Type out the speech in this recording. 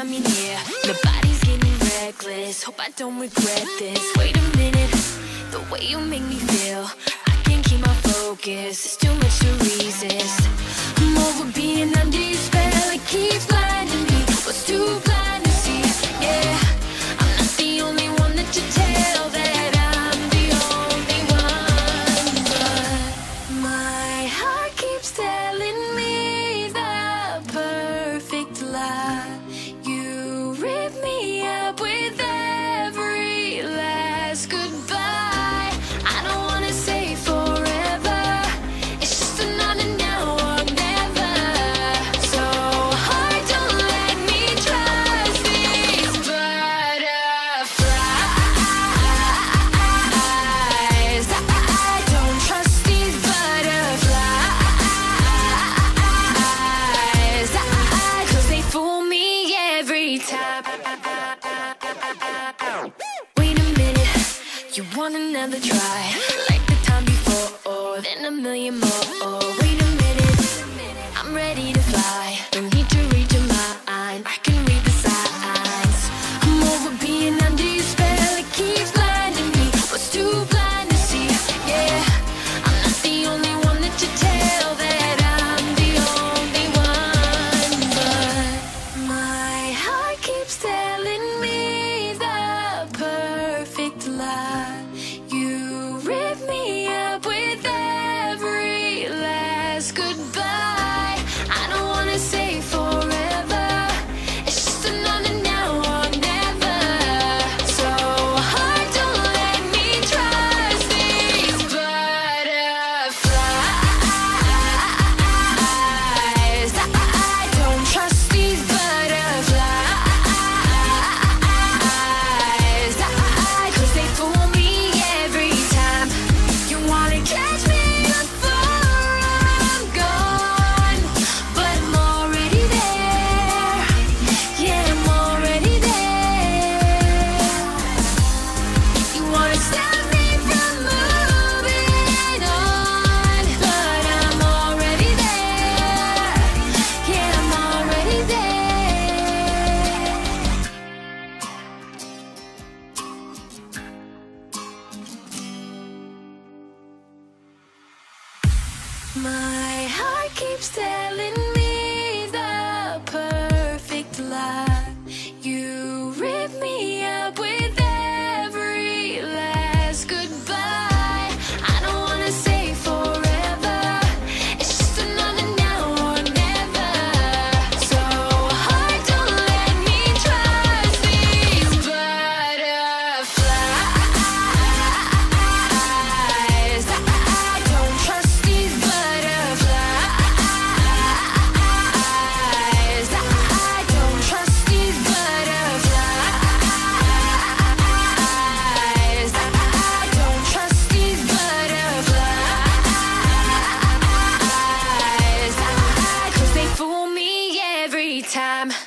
got me near. Nobody's getting reckless, hope I don't regret this. Wait a minute, the way you make me feel, I can't keep my focus, it's too much to resist. I'm over being under your spell, it keeps blinding me. Was too blind to see, yeah. I'm not the only one that you tell that I'm the only one. But my heart keeps telling me the perfect lie. You rip me up with every last goodbye. I don't wanna say forever, it's just another now or never. So hard, don't let me trust these butterflies. I don't trust these butterflies, 'cause they fool me every time. Wait a minute, you want another try, like the time before, then a million more. Wait a minute, I'm ready to fly, don't need to read your mind, I can read the signs. I'm over being under your spell, it keeps blinding me. Was too blind to see, yeah. I'm not the only one that you tell that I'm the only one. But my heart keeps telling me the perfect lie. You rip me up with every last goodbye. I don't wanna say forever, it's just another now or never. So hard, don't let me trust these butterflies. I don't trust these butterflies, 'cause they fool me every time. You wanna catch me before I'm gone, but I'm already there. Yeah, I'm already there. You wanna stop me from moving on, but I'm already there. Yeah, I'm already there. My heart keeps telling me the perfect lie. You rip me up with every last goodbye. I don't wanna say forever, it's just another now or never. So hard, don't let me trust these butterflies. I don't trust these butterflies. I don't trust these butterflies. I don't trust these butterflies, 'cause they fool me every time.